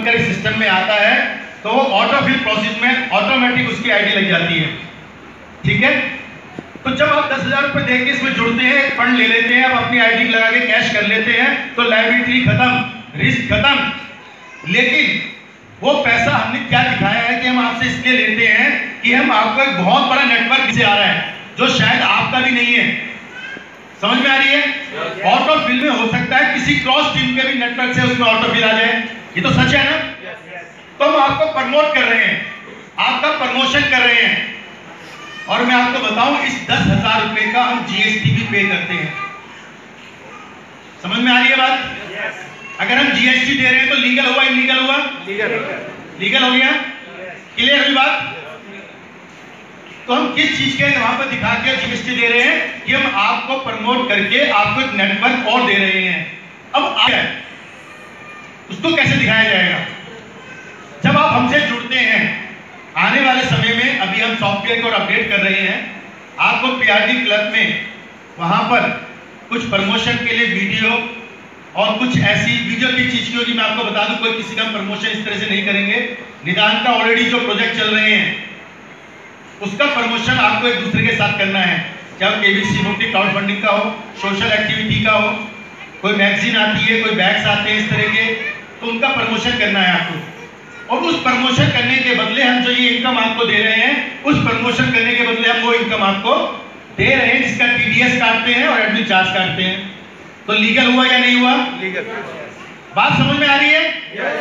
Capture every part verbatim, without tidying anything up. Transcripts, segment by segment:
बनकर इस सिस्टम में आता है तो वो ऑटोफिल प्रोसेस में ऑटोमेटिक उसकी आईडी लग जाती है। ठीक है, तो जब आप दस हजार रुपए देके इसमें जुड़ते हैं, फंड ले लेते हैं, आप अपनी आईडी लगा के कैश कर लेते हैं, तो लायबिलिटी खत्म, रिस्क खत्म। लेकिन वो पैसा हमने क्या दिखाया है कि हम आपसे इसलिए लेते हैं कि हम आपको एक बहुत बड़ा नेटवर्क से आ रहा है जो शायद आपका भी नहीं है। समझ में आ रही है? ऑटोफिल में हो सकता है किसी क्रॉस टीम के भी नेटवर्क से उसमें ऑटोफिल आ जाए, ये तो सच है ना। तो हम आपको प्रमोट कर रहे हैं, आपका प्रमोशन कर रहे हैं। और मैं आपको बताऊं, इस दस हजार रुपए का हम जीएसटी भी पे करते हैं। समझ में आ रही है बात? अगर हम जीएसटी दे रहे हैं तो लीगल हुआ, इलीगल हुआ? लीगल हो गया। क्लियर हुई बात? तो हम किस चीज के वहां पर दिखा के जीएसटी दे रहे हैं कि हम आपको प्रमोट करके आपको एक नेटवर्क और दे रहे हैं। अब आया उसको कैसे दिखाया जाएगा? जब आप हमसे जुड़ते हैं, आने वाले समय में अभी हम सॉफ्टवेयर को अपडेट कर रहे हैं, आपको पीआरडी क्लब में वहां पर कुछ प्रमोशन के लिए वीडियो और कुछ ऐसी वीडियो की चीज की होगी। मैं आपको बता दूं, कोई किसी का प्रमोशन इस तरह से नहीं करेंगे। निदान का ऑलरेडी जो प्रोजेक्ट चल रहे हैं उसका प्रमोशन आपको एक दूसरे के साथ करना है, चाहे केबीसी हो, क्राउड फंडिंग का हो, सोशल एक्टिविटी का हो, कोई मैगजीन आती है, कोई बैग्स आते हैं इस तरह के, तो उनका प्रमोशन करना है आपको। और उस प्रमोशन करने के बदले हम जो ये इनकम आपको दे रहे हैं, उस प्रमोशन करने के बदले हम वो इनकम आपको दे रहे हैं जिसका टीडीएस काटते हैं और एडमिन चार्ज काटते हैं। तो लीगल हुआ या नहीं हुआ? लीगल। बात समझ में आ रही है?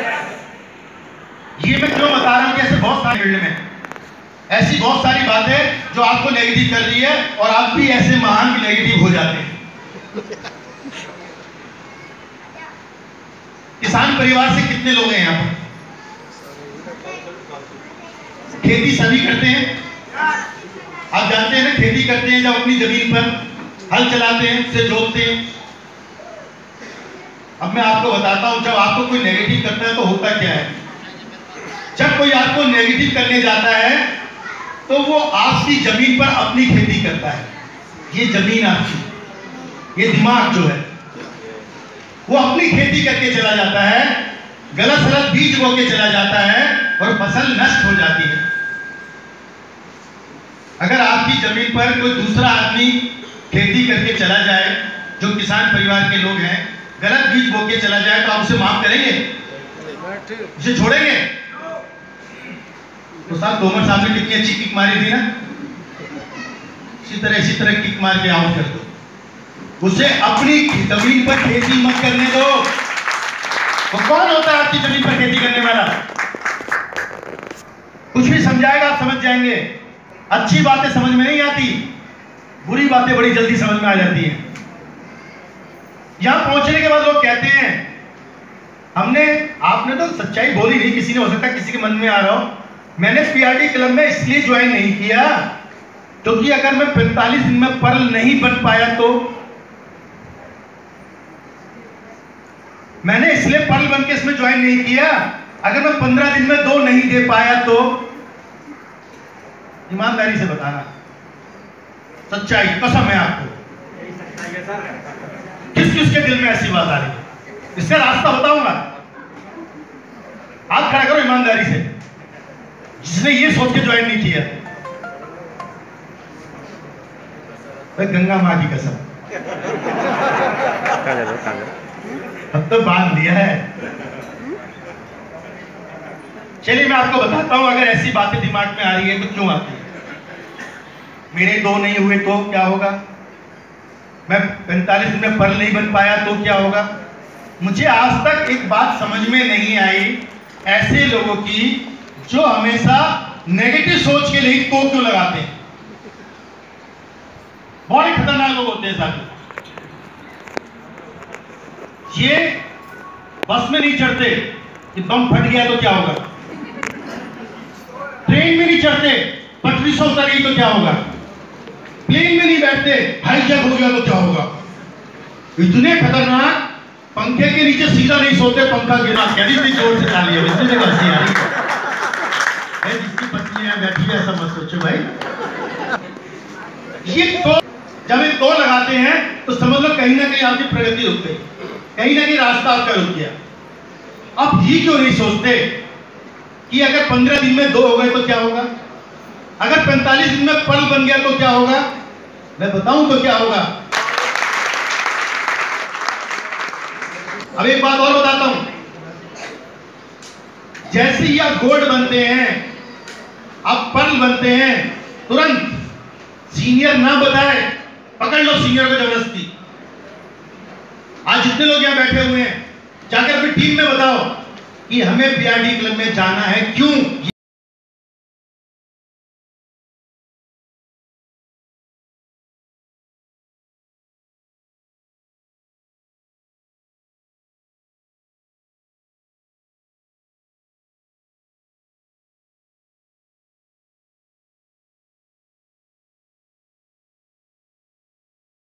ये मैं क्यों बता रहा हूं कि ऐसे बहुत सारे फील्ड में ऐसी बहुत सारी बातें जो आपको नेगेटिव कर रही है और आप भी ऐसे महान भी नेगेटिव हो जाते हैं। किसान परिवार से कितने लोग हैं यहाँ पर? खेती सभी करते हैं। आप जानते हैं ना, खेती करते हैं जब अपनी जमीन पर हल चलाते हैं, उसे जोतते हैं। अब मैं आपको बताता हूं, जब आपको कोई नेगेटिव करता है तो होता क्या है। जब कोई आपको नेगेटिव करने जाता है तो वो आपकी जमीन पर अपनी खेती करता है। ये जमीन आपकी, ये दिमाग जो है वो अपनी खेती करके चला जाता है, गलत सलत बीज बो के चला जाता है और फसल नष्ट हो जाती है। अगर आपकी जमीन पर कोई दूसरा आदमी खेती करके चला जाए, जो किसान परिवार के लोग हैं, गलत बीज बो के चला जाए, तो आप उसे माफ करेंगे? उसे छोड़ेंगे? तो साहब तोमर साहब ने कितनी अच्छी किक मारी थी ना, इसी तरह इसी तरह किक मार के आउट कर दो। उसे अपनी जमीन पर खेती मत करने दो। वो कौन होता है आपकी जमीन पर खेती करने वाला? कुछ भी समझाएगा आप समझ जाएंगे। अच्छी बातें समझ में नहीं आती, बुरी बातें बड़ी जल्दी समझ में आ जाती हैं। यहां पहुंचने के बाद लोग कहते हैं हमने, आपने तो सच्चाई बोली नहीं, किसी ने हो सकता है किसी के मन में आ रहा हो, मैंने पीआरडी क्लब में इसलिए ज्वाइन नहीं किया क्योंकि तो अगर मैं पैंतालीस दिन में पर्ल नहीं बन पाया तो, मैंने इसलिए पर्ल बन के इसमें ज्वाइन नहीं किया, अगर मैं पंद्रह दिन में दो नहीं दे पाया तो। ईमानदारी से बताना, सच्चाई कसम है आपको। किस किस के दिल में ऐसी बात आ रही है, इसका रास्ता बताऊंगा। हाथ खड़ा करो ईमानदारी से, जिसने ये सोच के ज्वाइन नहीं किया। गंगा मां की कसम, अब तो बांध दिया है। चलिए मैं आपको बताता हूं, अगर ऐसी बातें दिमाग में आ रही है तो क्यों आती है। मेरे दो नहीं हुए तो क्या होगा, मैं पैंतालीस दिन में पर्ल नहीं बन पाया तो क्या होगा। मुझे आज तक एक बात समझ में नहीं आई ऐसे लोगों की जो हमेशा नेगेटिव सोच के लिए तो क्यों लगाते हैं। बहुत खतरनाक लोग होते हैं साथ। ये बस में नहीं चढ़ते कि बम फट गया तो क्या होगा, ट्रेन में नहीं चढ़ते पटरी से उतर गई तो क्या होगा, प्लेन में नहीं बैठते हाईजैक हो गया तो क्या होगा। इतने खतरनाक, पंखे के नीचे सीधा नहीं सोते, पंखा गिरा कैदी भी जोर से डाली है, इसमें देखो हंसी आ रही है। जिसकी पत्नी है बैठी है ऐसा मत सोचो भाई। ये तो जब ये तो लगाते हैं तो समझ लो कहीं ना कहीं आपकी प्रगति रुक गई, कहीं ना कहीं रास्ता आपका रुक गया। आप ये क्यों नहीं सोचते कि अगर पंद्रह दिन में दो हो गए तो क्या होगा, अगर पैंतालीस दिन में पर्ल बन गया तो क्या होगा, मैं बताऊं तो क्या होगा। अब एक बात और बताता हूं, जैसे ही आप गोल्ड बनते हैं, आप पर्ल बनते हैं, तुरंत सीनियर ना बताए पकड़ लो सीनियर को जबरदस्ती। आज जितने लोग यहां बैठे हुए हैं, जाकर अपनी टीम में बताओ कि हमें पीआरडी क्लब में जाना है, क्यों।